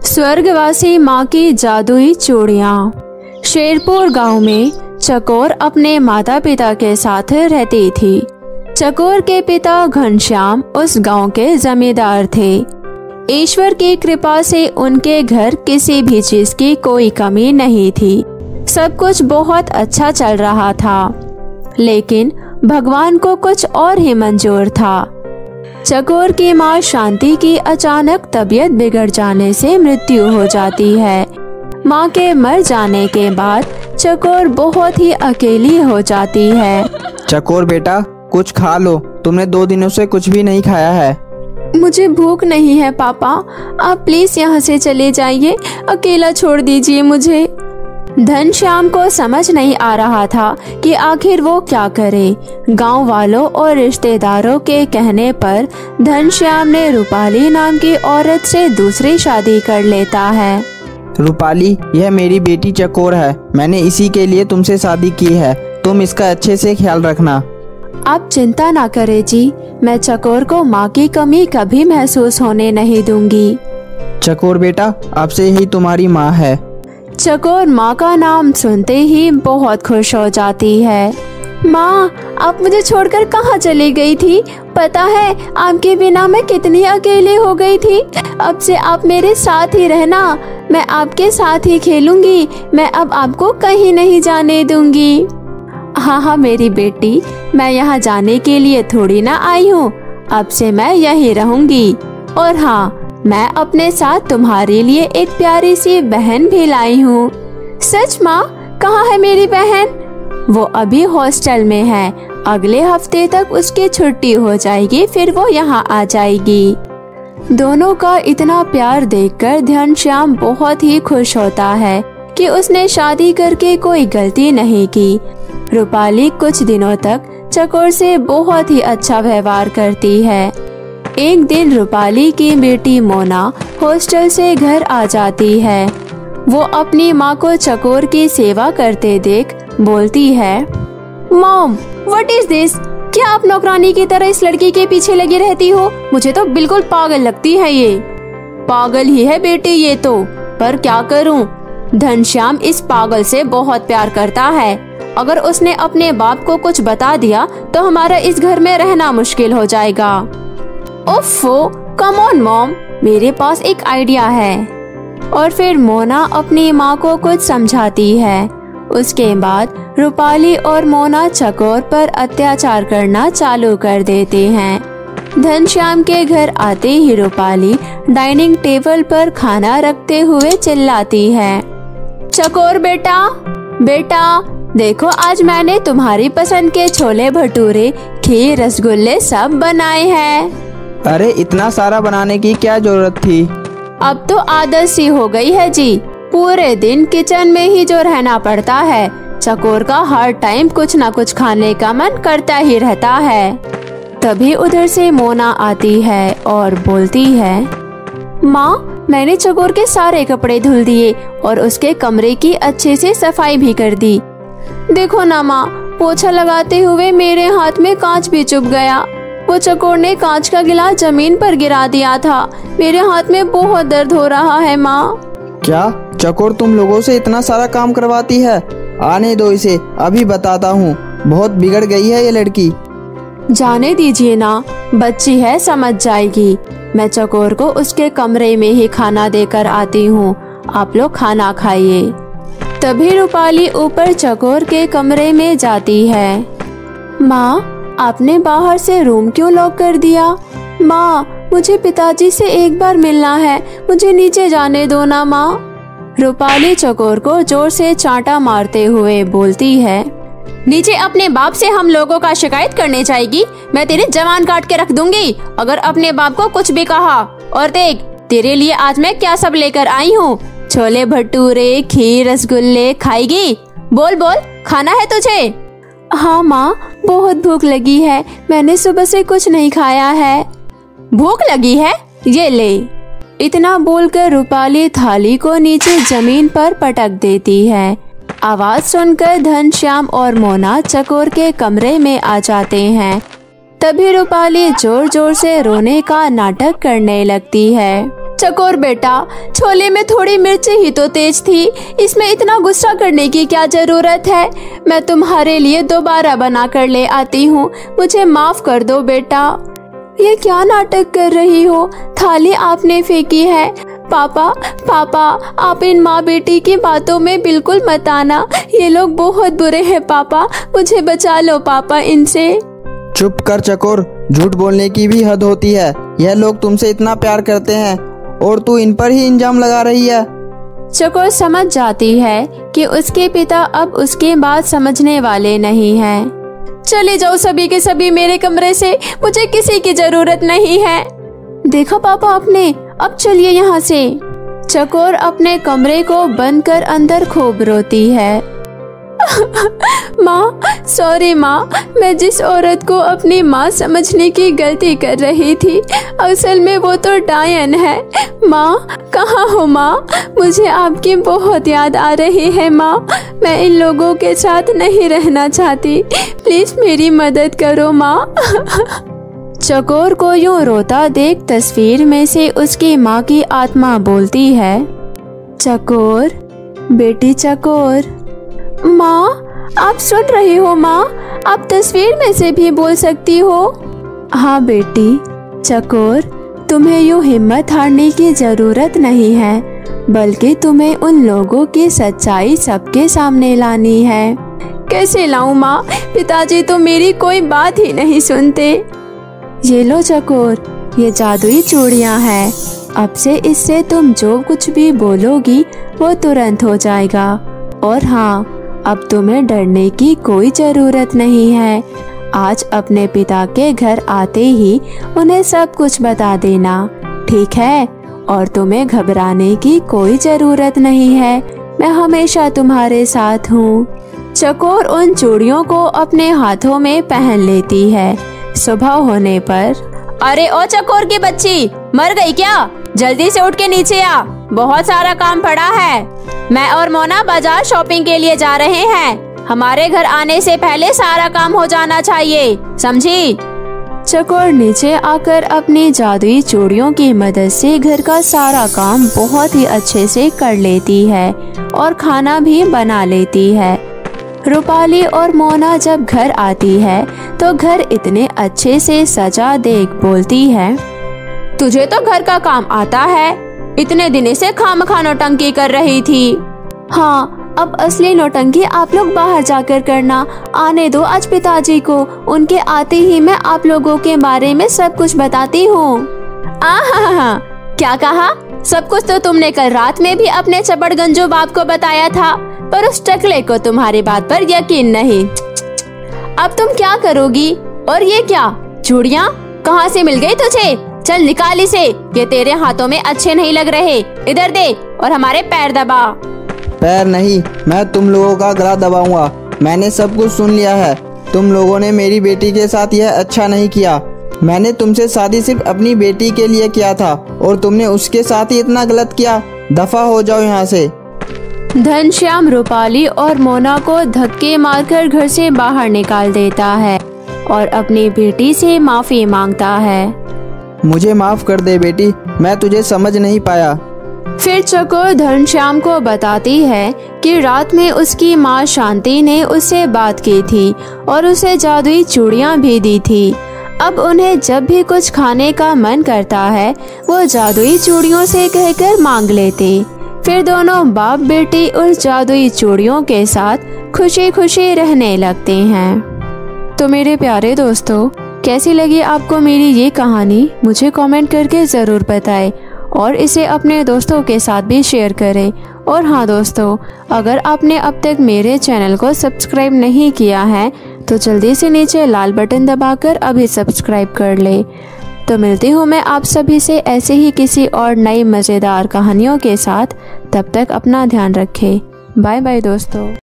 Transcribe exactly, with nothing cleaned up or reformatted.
स्वर्गवासी माँ की जादुई चूड़ियाँ। शेरपुर गांव में चकोर अपने माता पिता के साथ रहती थी। चकोर के पिता घनश्याम उस गांव के जमींदार थे। ईश्वर की कृपा से उनके घर किसी भी चीज की कोई कमी नहीं थी। सब कुछ बहुत अच्छा चल रहा था, लेकिन भगवान को कुछ और ही मंजूर था। चकोर की माँ शांति की अचानक तबीयत बिगड़ जाने से मृत्यु हो जाती है। माँ के मर जाने के बाद चकोर बहुत ही अकेली हो जाती है। चकोर बेटा, कुछ खा लो, तुमने दो दिनों से कुछ भी नहीं खाया है। मुझे भूख नहीं है पापा, आप प्लीज यहाँ से चले जाइए, अकेला छोड़ दीजिए मुझे। घनश्याम को समझ नहीं आ रहा था कि आखिर वो क्या करे। गांव वालों और रिश्तेदारों के कहने पर घनश्याम ने रूपाली नाम की औरत से दूसरी शादी कर लेता है। रूपाली, यह मेरी बेटी चकोर है, मैंने इसी के लिए तुमसे शादी की है, तुम इसका अच्छे से ख्याल रखना। आप चिंता ना करें जी, मैं चकोर को माँ की कमी कभी महसूस होने नहीं दूंगी। चकोर बेटा, अब से ही तुम्हारी माँ है। चकोर माँ का नाम सुनते ही बहुत खुश हो जाती है। माँ, आप मुझे छोड़कर कहाँ चली गई थी? पता है आपके बिना मैं कितनी अकेली हो गई थी। अब से आप मेरे साथ ही रहना, मैं आपके साथ ही खेलूंगी, मैं अब आपको कहीं नहीं जाने दूंगी। हाँ हाँ मेरी बेटी, मैं यहाँ जाने के लिए थोड़ी ना आई हूँ, अब से मैं यहीं रहूंगी। और हाँ, मैं अपने साथ तुम्हारे लिए एक प्यारी सी बहन भी लाई हूँ। सच माँ? कहाँ है मेरी बहन? वो अभी हॉस्टल में है, अगले हफ्ते तक उसकी छुट्टी हो जाएगी, फिर वो यहाँ आ जाएगी। दोनों का इतना प्यार देखकर घनश्याम बहुत ही खुश होता है कि उसने शादी करके कोई गलती नहीं की। रूपाली कुछ दिनों तक चकोर से बहुत ही अच्छा व्यवहार करती है। एक दिन रूपाली की बेटी मोना हॉस्टल से घर आ जाती है। वो अपनी माँ को चकोर की सेवा करते देख बोलती है, मॉम, व्हाट इज दिस? क्या आप नौकरानी की तरह इस लड़की के पीछे लगी रहती हो? मुझे तो बिल्कुल पागल लगती है ये। पागल ही है बेटी ये तो, पर क्या करूँ, घनश्याम इस पागल से बहुत प्यार करता है। अगर उसने अपने बाप को कुछ बता दिया तो हमारा इस घर में रहना मुश्किल हो जाएगा। ओफो, कम ऑन मॉम, मेरे पास एक आइडिया है। और फिर मोना अपनी माँ को कुछ समझाती है। उसके बाद रूपाली और मोना चकोर पर अत्याचार करना चालू कर देते हैं। घनश्याम के घर आते ही रूपाली डाइनिंग टेबल पर खाना रखते हुए चिल्लाती है, चकोर बेटा, बेटा देखो, आज मैंने तुम्हारी पसंद के छोले भटूरे, खीर, रसगुल्ले सब बनाए हैं। अरे इतना सारा बनाने की क्या जरूरत थी? अब तो आदत सी हो गई है जी, पूरे दिन किचन में ही जो रहना पड़ता है। चकोर का हर टाइम कुछ न कुछ खाने का मन करता ही रहता है। तभी उधर से मोना आती है और बोलती है, माँ, मैंने चकोर के सारे कपड़े धुल दिए और उसके कमरे की अच्छे से सफाई भी कर दी। देखो ना माँ, पोछा लगाते हुए मेरे हाथ में कांच भी चुभ गया। वो चकोर ने कांच का गिलास जमीन पर गिरा दिया था। मेरे हाथ में बहुत दर्द हो रहा है माँ। क्या चकोर तुम लोगों से इतना सारा काम करवाती है? आने दो इसे, अभी बताता हूँ, बहुत बिगड़ गई है ये लड़की। जाने दीजिए ना, बच्ची है, समझ जाएगी। मैं चकोर को उसके कमरे में ही खाना देकर आती हूँ, आप लोग खाना खाइए। तभी रूपाली ऊपर चकोर के कमरे में जाती है। माँ, आपने बाहर से रूम क्यों लॉक कर दिया? माँ, मुझे पिताजी से एक बार मिलना है, मुझे नीचे जाने दो ना माँ। रूपाली चकोर को जोर से चांटा मारते हुए बोलती है, नीचे अपने बाप से हम लोगों का शिकायत करने जाएगी? मैं तेरे जवान काट के रख दूंगी अगर अपने बाप को कुछ भी कहा। और देख, तेरे लिए आज मैं क्या सब लेकर आई हूँ, छोले भटूरे, खीर, रसगुल्ले, खाएगी? बोल बोल, खाना है तुझे? हाँ माँ, बहुत भूख लगी है, मैंने सुबह से कुछ नहीं खाया है। भूख लगी है? ये ले। इतना बोलकर रूपाली थाली को नीचे जमीन पर पटक देती है। आवाज सुनकर घनश्याम और मोना चकोर के कमरे में आ जाते हैं। तभी रूपाली जोर जोर से रोने का नाटक करने लगती है। चकोर बेटा, छोले में थोड़ी मिर्च ही तो तेज थी, इसमें इतना गुस्सा करने की क्या जरूरत है। मैं तुम्हारे लिए दोबारा बना कर ले आती हूँ, मुझे माफ कर दो बेटा। ये क्या नाटक कर रही हो, थाली आपने फेंकी है। पापा पापा आप इन माँ बेटी की बातों में बिल्कुल मत आना, ये लोग बहुत बुरे हैं पापा, मुझे बचा लो पापा इनसे। चुप कर चकोर, झूठ बोलने की भी हद होती है। यह लोग तुमसे इतना प्यार करते हैं और तू इन पर ही इल्जाम लगा रही है। चकोर समझ जाती है कि उसके पिता अब उसकी बात समझने वाले नहीं हैं। चले जाओ सभी के सभी मेरे कमरे से, मुझे किसी की जरूरत नहीं है। देखा पापा आपने, अब चलिए यहाँ से। चकोर अपने कमरे को बंद कर अंदर खूब रोती है। माँ सॉरी माँ, मैं जिस औरत को अपनी माँ समझने की गलती कर रही थी, असल में वो तो डायन है। माँ कहाँ हो माँ, मुझे आपकी बहुत याद आ रही है माँ, मैं इन लोगों के साथ नहीं रहना चाहती, प्लीज मेरी मदद करो माँ। चकोर को यूं रोता देख तस्वीर में से उसकी माँ की आत्मा बोलती है, चकोर बेटी चकोर। माँ आप सुन रही हो माँ, आप तस्वीर में से भी बोल सकती हो। हाँ बेटी चकोर, तुम्हें यूं हिम्मत हारने की जरूरत नहीं है, बल्कि तुम्हें उन लोगों की सच्चाई सबके सामने लानी है। कैसे लाऊं माँ, पिताजी तो मेरी कोई बात ही नहीं सुनते। ये लो चकोर, ये जादुई चूड़ियाँ हैं, अब से इससे तुम जो कुछ भी बोलोगी वो तुरंत हो जाएगा। और हाँ, अब तुम्हें डरने की कोई जरूरत नहीं है। आज अपने पिता के घर आते ही उन्हें सब कुछ बता देना, ठीक है? और तुम्हें घबराने की कोई जरूरत नहीं है, मैं हमेशा तुम्हारे साथ हूँ। चकोर उन चूड़ियों को अपने हाथों में पहन लेती है। सुबह होने पर, अरे ओ चकोर की बच्ची, मर गई क्या? जल्दी से उठ के नीचे आ, बहुत सारा काम पड़ा है। मैं और मोना बाजार शॉपिंग के लिए जा रहे हैं, हमारे घर आने से पहले सारा काम हो जाना चाहिए, समझी? चकोर नीचे आकर अपनी जादुई चूड़ियों की मदद से घर का सारा काम बहुत ही अच्छे से कर लेती है और खाना भी बना लेती है। रूपाली और मोना जब घर आती है तो घर इतने अच्छे से सजा देख बोलती है, तुझे तो घर का काम आता है, इतने दिन से खामखा नौटंकी कर रही थी। हाँ, अब असली नौटंकी आप लोग बाहर जाकर करना, आने दो आज पिताजी को, उनके आते ही मैं आप लोगों के बारे में सब कुछ बताती हूँ। आहा, क्या कहा? सब कुछ तो तुमने कल रात में भी अपने चपड़गंजो बाप को बताया था, पर उस टकले को तुम्हारी बात पर यकीन नहीं। अब तुम क्या करोगी? और ये क्या चूड़ियाँ कहाँ से मिल गई तुझे? चल निकाल इसे, ये तेरे हाथों में अच्छे नहीं लग रहे, इधर दे और हमारे पैर दबा। पैर नहीं, मैं तुम लोगों का गला दबाऊंगा। मैंने सब कुछ सुन लिया है, तुम लोगों ने मेरी बेटी के साथ यह अच्छा नहीं किया। मैंने तुमसे शादी सिर्फ अपनी बेटी के लिए किया था और तुमने उसके साथ ही इतना गलत किया। दफा हो जाओ यहाँ से। घनश्याम रूपाली और मोना को धक्के मारकर घर से बाहर निकाल देता है और अपनी बेटी से माफी मांगता है। मुझे माफ कर दे बेटी, मैं तुझे समझ नहीं पाया। फिर चकोर घनश्याम को बताती है कि रात में उसकी माँ शांति ने उससे बात की थी और उसे जादुई चूड़ियाँ भी दी थी। अब उन्हें जब भी कुछ खाने का मन करता है वो जादुई चूड़ियों से कहकर मांग लेते। फिर दोनों बाप बेटी उस जादुई चूड़ियों के साथ खुशी खुशी रहने लगते हैं। तो मेरे प्यारे दोस्तों, कैसी लगी आपको मेरी ये कहानी? मुझे कमेंट करके ज़रूर बताएं और इसे अपने दोस्तों के साथ भी शेयर करें। और हाँ दोस्तों, अगर आपने अब तक मेरे चैनल को सब्सक्राइब नहीं किया है तो जल्दी से नीचे लाल बटन दबाकर अभी सब्सक्राइब कर ले। तो मिलती हूँ मैं आप सभी से ऐसे ही किसी और नई मज़ेदार कहानियों के साथ। तब तक अपना ध्यान रखें। बाय बाय दोस्तों।